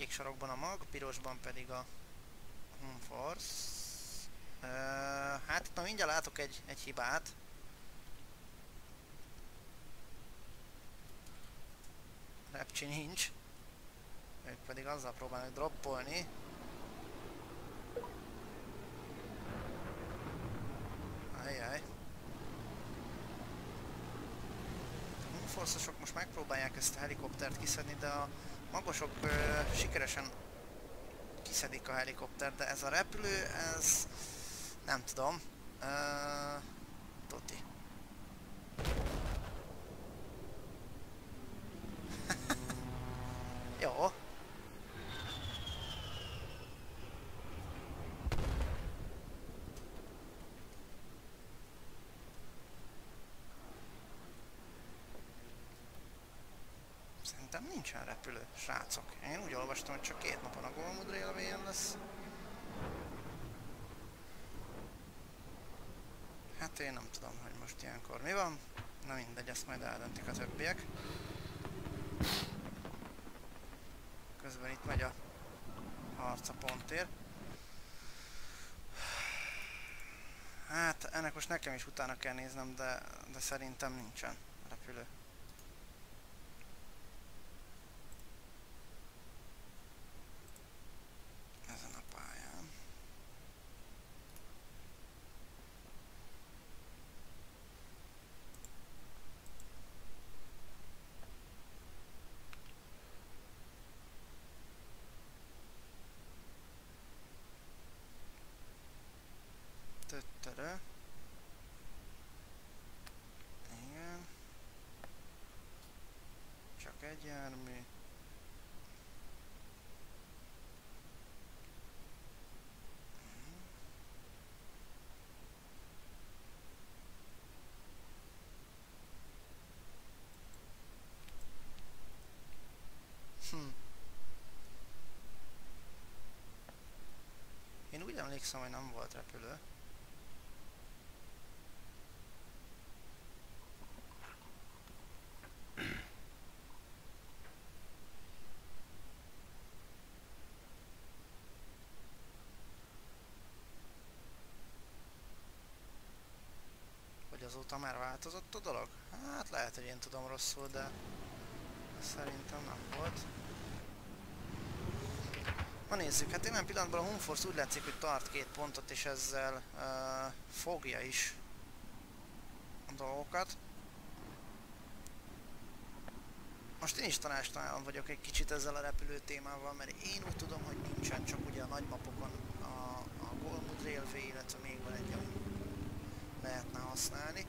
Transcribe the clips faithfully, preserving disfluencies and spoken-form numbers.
kék sarokban a mag, pirosban pedig a Home Force. Uh, hát itt mindjárt látok egy, egy hibát. Repcsi nincs. Ők pedig azzal próbálnak droppolni. Ajjaj. A Home Force-osok most megpróbálják ezt a helikoptert kiszedni, de a magosok uh, sikeresen kiszedik a helikoptert, de ez a repülő, ez nem tudom. Uh, Toti. Jó. Szerintem nincsen repülő, srácok. Én úgy olvastam, hogy csak két napon a Golmud Railway-en lesz. Hát én nem tudom, hogy most ilyenkor mi van. Na mindegy, ezt majd eldöntik a többiek. Közben itt megy a harc a pontért. Hát ennek most nekem is utána kell néznem, de, de szerintem nincsen repülő. Ezen a pályán. Tötterő. Igen. Csak egy jármű. Hm. Én úgy emlékszem, hogy nem volt repülő. Hogy azóta már változott a dolog? Hát lehet, hogy én tudom rosszul, de szerintem nem volt. Na nézzük, hát ilyen pillanatban a Home Force úgy látszik, hogy tart két pontot, és ezzel uh, fogja is a dolgokat. Most én is tanástalan vagyok egy kicsit ezzel a repülő témával, mert én úgy tudom, hogy nincsen, csak ugye a nagy mapokon a, a Golmud Railway, illetve még van egy, ami lehetne használni.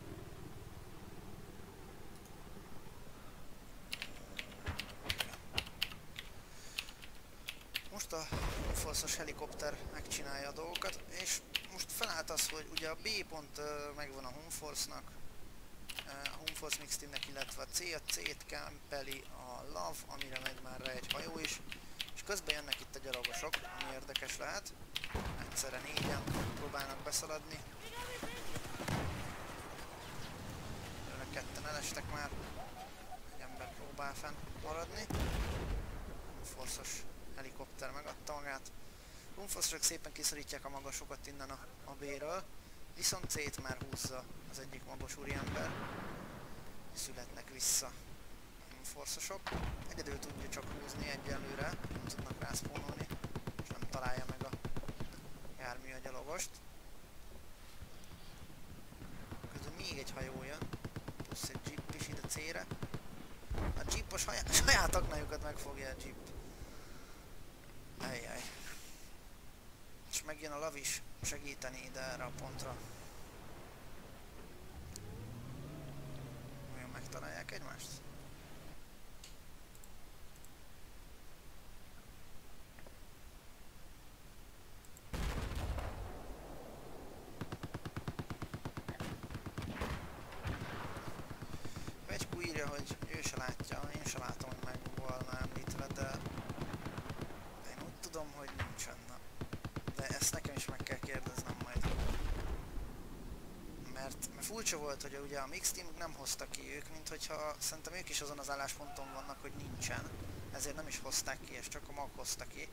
Most a Home Force-os helikopter megcsinálja a dolgokat, és most felállt az, hogy ugye a B pont uh, megvan a Home Force-nak, uh, a Home Force Mix Teamnek, illetve a C, a C-t kempeli a Love, amire megy már rá egy hajó is, és közben jönnek itt a gyalogosok, ami érdekes lehet. Egyszerre négyen próbálnak beszaladni. Önök ketten elestek már, egy ember próbál fenn maradni. Home Force-os helikopter megadta magát. Home Force-osok szépen kiszorítják a magasokat innen a, a B-ről, viszont C-t már húzza az egyik magas úriember. Születnek vissza Home Force-osok. Egyedül tudja csak húzni egyelőre, nem tudnak rászpónolni, és nem találja meg a jármű a gyalogost. Közben még egy hajó jön, plusz egy jeep is ide C-re. A jeep a saját, saját aknájukat megfogja a jeep. Ajjaj. És megjön a Love is segíteni ide erre a pontra. Olyan megtalálják egymást? Vegyku írja, hogy ő se látja, én se látom, hogy meg volna említve, de én úgy tudom, hogy nincsen. De ezt nekem is meg kell kérdeznem majd. Mert, mert furcsa volt, hogy ugye a Mix Team nem hozta ki ők, mint hogyha szerintem ők is azon az állásponton vannak, hogy nincsen. ezért nem is hozták ki, és csak a mag hozta ki.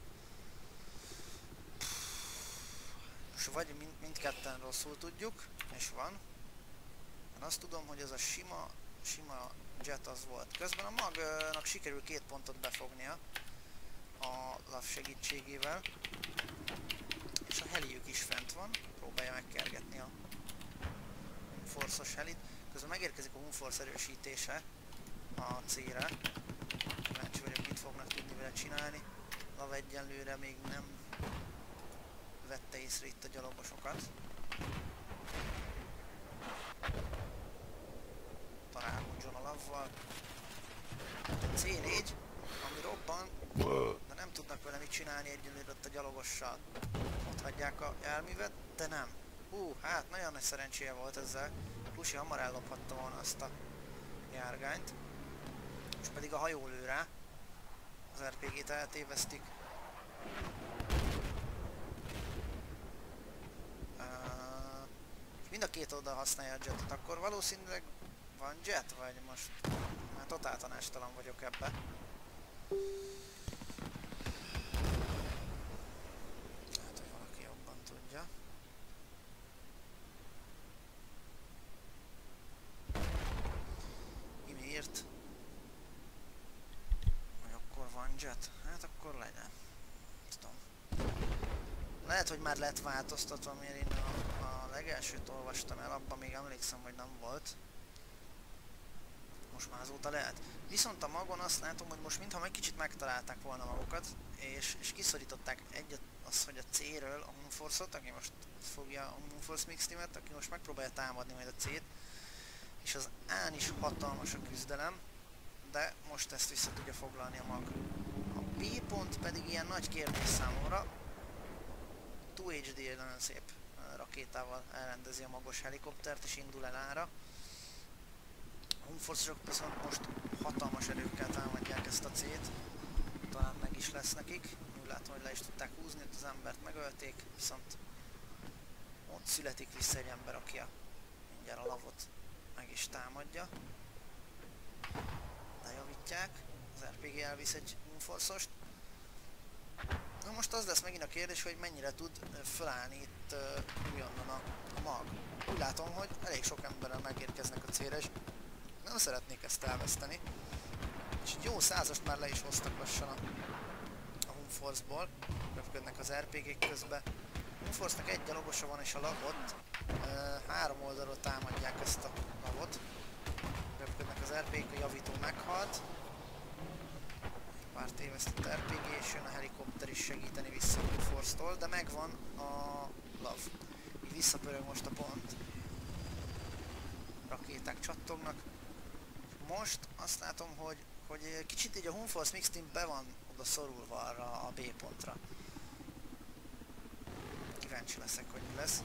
És vagy mind, mindketten rosszul tudjuk, és van. Én azt tudom, hogy ez a sima, sima jet az volt. Közben a magnak sikerül két pontot befognia a lav segítségével. És a heliük is fent van, próbálja megkergetni a Hunforce-os helit. Közben megérkezik a Hunforce erősítése a célre. Kíváncsi vagyok, mit fognak tudni vele csinálni. Lav egyenlőre még nem vette észre itt a gyalogosokat. Találkozzon a lavval. cé négy, ami robban, de nem tudnak vele mit csinálni egyelőre ott a gyalogossal. Ott hagyják a járművet, de nem. Hú, hát nagyon nagy szerencséje volt ezzel. Plusi hamar ellophatta volna azt a járgányt. Most pedig a hajó lő rá. Az er pé gét eltévesztik. Uh, mind a két oldal használja a jetet, akkor valószínűleg van jet, vagy most már totál tanástalan vagyok ebbe. Hát, hogy valaki jobban tudja. Imi írt, hogy akkor van jet. Hát akkor legyen. Tudom. Lehet, hogy már lett változtatva, mert én a, a legelsőt olvastam el, abban még emlékszem, hogy nem volt. Most már azóta lehet. Viszont a magon azt látom, hogy most mintha meg kicsit megtalálták volna magukat, és, és kiszorították egyet az, hogy a C-ről a Hunforce-ot, aki most fogja a Hunforce Mix Teamet, aki most megpróbálja támadni majd a C-t, és az A-n is hatalmas a küzdelem, de most ezt vissza tudja foglalni a mag. A B pont pedig ilyen nagy kérdés számomra. kettő há dé nagyon szép rakétával elrendezi a magos helikoptert és indul el ára. A Hunforce-osok viszont most hatalmas erőkkel támadják ezt a C-t. Talán meg is lesz nekik. Úgy látom, hogy le is tudták húzni, hogy az embert megölték, viszont ott születik vissza egy ember, aki a mindjárt a lavot meg is támadja. Lejavítják. Az er pé gé elvisz egy Hunforce-ost. Na most az lesz megint a kérdés, hogy mennyire tud felállni itt uh, újonnan a, a mag. Úgy látom, hogy elég sok emberrel megérkeznek a célra, és nem szeretnék ezt elveszteni. És egy jó százast már le is hoztak lassan a, a Hunforce-ból. Röpködnek az er pé gék közben. A Hunforce-nak egy gyalogosa van, és a lavot uh, három oldalról támadják ezt a lavot. Röpködnek az er pé gék, a javító meghalt. Pár tévesztett er pé gé, és jön a helikopter is segíteni vissza a Hunforce-tól, de megvan a lav. Így visszapörög most a pont. Rakéták csattognak. Most azt látom, hogy, hogy kicsit így a Hunforce Mix Team be van oda szorulva arra a B pontra. Kíváncsi leszek, hogy mi lesz.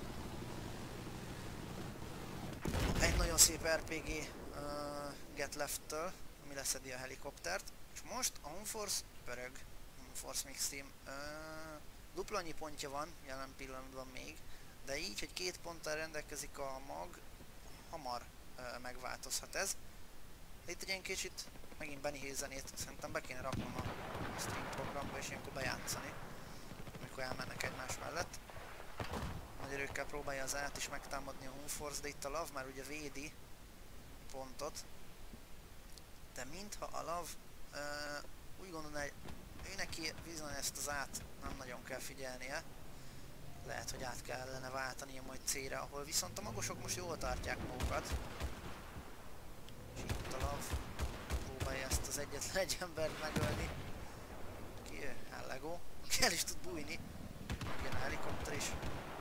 Egy nagyon szép er pé gé uh, Get Left-től, ami leszedi a helikoptert. És most a Hunforce pörög, Hunforce Mix Team. Uh, dupla annyi pontja van jelen pillanatban még, de így, hogy két ponttal rendelkezik a mag, hamar uh, megváltozhat ez. Itt egy ilyen kicsit megint Benny Hill zenét szerintem be kéne raknom a stream programba, és ilyenkor bejátszani, amikor elmennek egymás mellett. Nagy erőkkel próbálja az át is megtámadni a Hunforce, de itt a lav már ugye védi pontot. De mintha a lav uh, úgy gondolná, hogy ő neki bizony ezt az át nem nagyon kell figyelnie. Lehet, hogy át kellene váltania majd C-re, ahol viszont a magosok most jól tartják magukat. És itt a lav próbálja ezt az egyetlen egy embert megölni. Ki ő? Hellego. Aki el is tud bújni. Jön a helikopter is.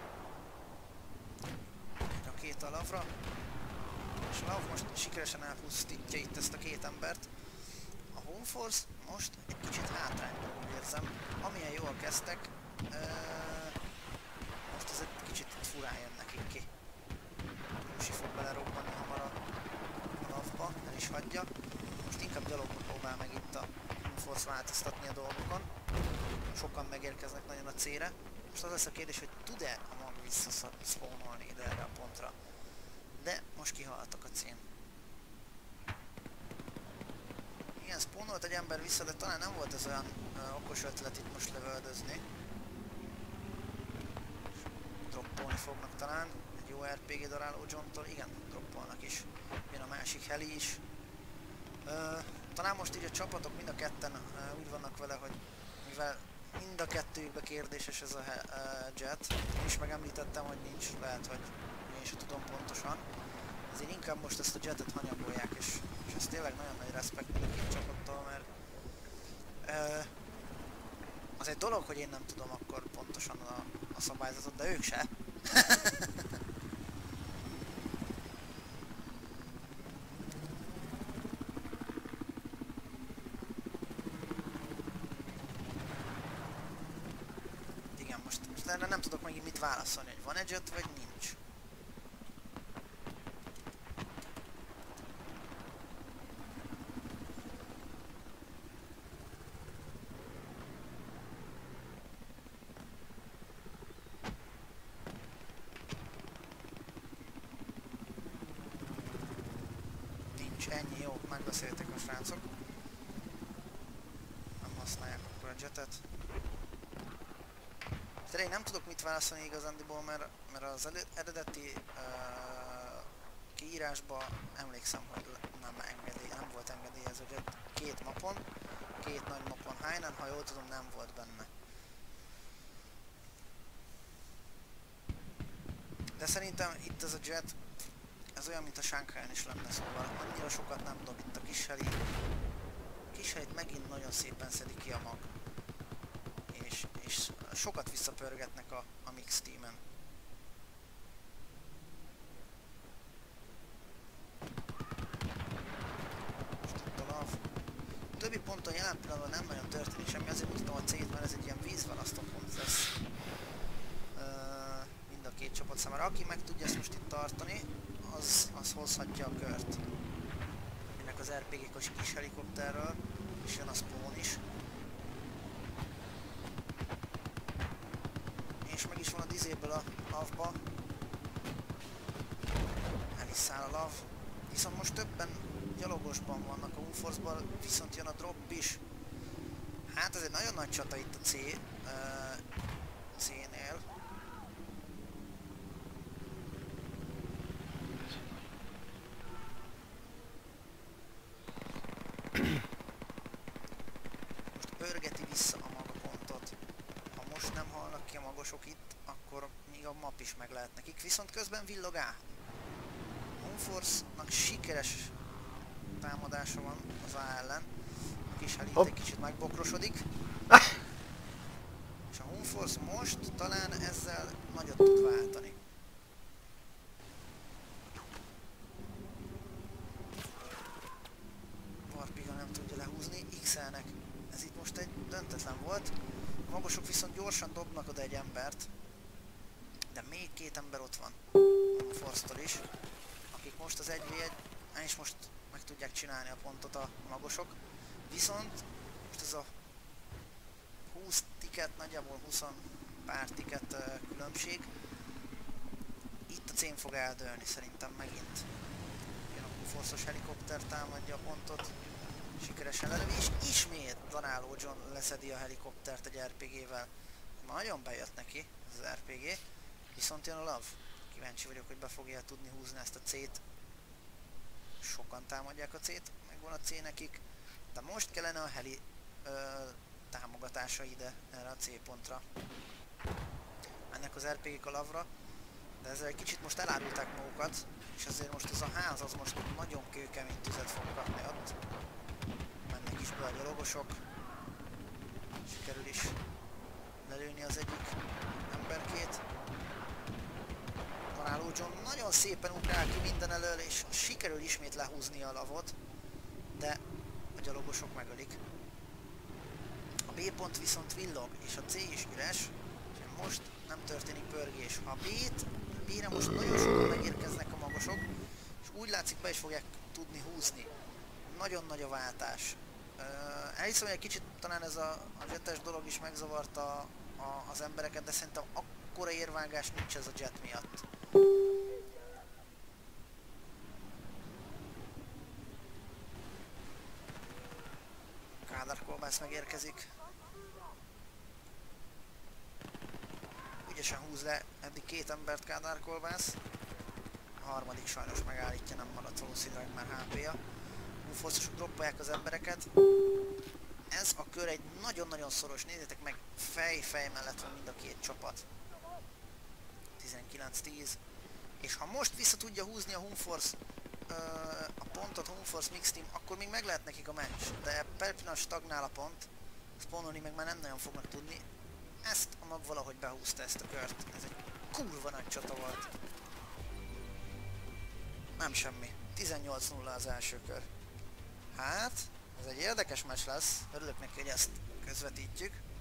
Egy rakéta a lavra. És a lav most sikeresen elpusztítja itt ezt a két embert. A Hunforce most egy kicsit hátrányban, úgy érzem. Amilyen jól kezdtek, euh, most ez egy kicsit furán jön nekik ki. Lucy fog belerobbanni hamar a lavba, el is hagyja. Most inkább gyalogba próbál meg itt a Hunforce változtatni a dolgokon. Sokan megérkeznek nagyon a C-re. Most az lesz a kérdés, hogy tud-e a mag visszaszpawnolni ide erre a pontra. De most kihaltak a cén. Igen, Spawnolta egy ember vissza, de talán nem volt ez olyan uh, okos ötlet itt most lövöldözni. Droppolni fognak talán. Egy jó er pé gé daráló John-tól. Igen, droppolnak is. Jön a másik heli is. Uh, talán most így a csapatok mind a ketten uh, úgy vannak vele, hogy mivel mind a kettőjükbe kérdéses ez a uh, jet. Én is megemlítettem, hogy nincs, lehet, hogy én sem tudom pontosan. Ezért inkább most ezt a jetet hanyagolják, és, és ez tényleg nagyon nagy respekt mind a két csapattól, mert uh, az egy dolog, hogy én nem tudom akkor pontosan a, a szabályzatot, de ők se. Igen, most, most erre nem tudok megint mit válaszolni, hogy van egy jet, vagy nincs. Ennyi, jó, megbeszéltek a srácok. Nem használják akkor a jetet. De én nem tudok mit válaszolni igazándiból, mert, mert az eredeti uh, kiírásban emlékszem, hogy nem, engedély, nem volt engedélyez a jet két mapon, két nagy mapon Hainan, ha jól tudom, nem volt benne. De szerintem itt ez a jet, ez olyan, mint a Shanghai-n is lenne, szóval annyira sokat nem dob itt a kis heli. A kis helit megint nagyon szépen szedi ki a mag. És, és sokat visszapörgetnek a, a mix teamen. Most itt a lav. A többi ponton jelen pillanatban nem nagyon történik semmi, azért mutatom a cét, mert ez egy ilyen vízválasztó pont lesz. Uh, mind a két csapat számára. Aki meg tudja ezt most itt tartani, Az, az hozhatja a kört. Ennek az er pé gé-kos kis helikopterről, és jön a spawn is. És meg is van a dizéből a lavba. El is száll a lav. Viszont most többen gyalogosban vannak a Unforce-ban, viszont jön a drop is. Hát ez egy nagyon nagy csata itt a C, uh, C-nél. Pörgeti vissza a magapontot. Ha most nem halnak ki a magosok itt, akkor még a map is meg lehet nekik. Viszont közben villog át. Unforce-nak sikeres támadása van az A ellen. A kis heli egy kicsit megbokrosodik. És a Unforce most talán ezzel nagyot tud váltani. Warpiga nem tudja lehúzni, X-elnek. Ez itt most egy döntetlen volt. A magosok viszont gyorsan dobnak oda egy embert. De még két ember ott van. A Force-tól is. Akik most az egy vé egy, és most meg tudják csinálni a pontot a magosok. Viszont most ez a húsz tiket, nagyjából húsz pár tiket uh, különbség. Itt a cén fog eldőlni szerintem megint. Jön a Force-os helikopter, támadja a pontot. Sikeresen lelövi, és ismét Daráló John leszedi a helikoptert egy er pé gé-vel. Nagyon bejött neki ez az er pé gé, viszont jön a lav. Kíváncsi vagyok, hogy be fogja tudni húzni ezt a C-t. Sokan támadják a C-t, megvan a C nekik, de most kellene a heli ö, támogatása ide, erre a C pontra. Ennek az er pé gék a lavra, de ezzel egy kicsit most elárulták magukat, és ezért most ez a ház az most nagyon kőkemény tüzet fog kapni ott. Mennek is be a gyalogosok. Sikerül is lelőni az egyik emberkét. Daráló John nagyon szépen ugrál ki minden elől, és sikerül ismét lehúzni a lavot, de a gyalogosok megölik. A B pont viszont villog, és a C is üres, és most nem történik pörgés. Ha B-t, B-re most nagyon sokan megérkeznek a magosok, és úgy látszik, be is fogják tudni húzni. Nagyon nagy a váltás. Uh, elhiszem, hogy egy kicsit talán ez a, a jetes dolog is megzavarta a, az embereket, de szerintem akkora érvágás nincs ez a jet miatt. Kádár kolbász megérkezik. Ügyesen húz le eddig két embert Kádár kolbász. A harmadik sajnos megállítja, nem maradt valószínűleg már há pé-ja. Unforce-osok droppolják az embereket. Ez a kör egy nagyon-nagyon szoros, nézzétek meg, fej-fej mellett van mind a két csapat. tizenkilenc tíz. És ha most vissza tudja húzni a Hunforce ö, a pontot, Hunforce Mix Team, akkor még meg lehet nekik a meccs. De per pillanat stagnál a pont, spawnolni meg már nem nagyon fognak tudni. Ezt a mag valahogy behúzta, ezt a kört. Ez egy kurva nagy csata volt. Nem semmi. tizennyolc nulla az első kör. Hát, ez egy érdekes meccs lesz. Örülök neki, hogy ezt közvetítjük.